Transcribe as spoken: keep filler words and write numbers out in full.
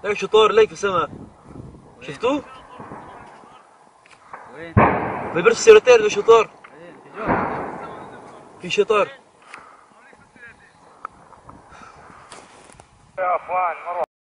هيك شطار ليك في السماء. شفتوه؟ وين؟ بالبرج السيارتين في شطار. في شطار. يا اخوان مرة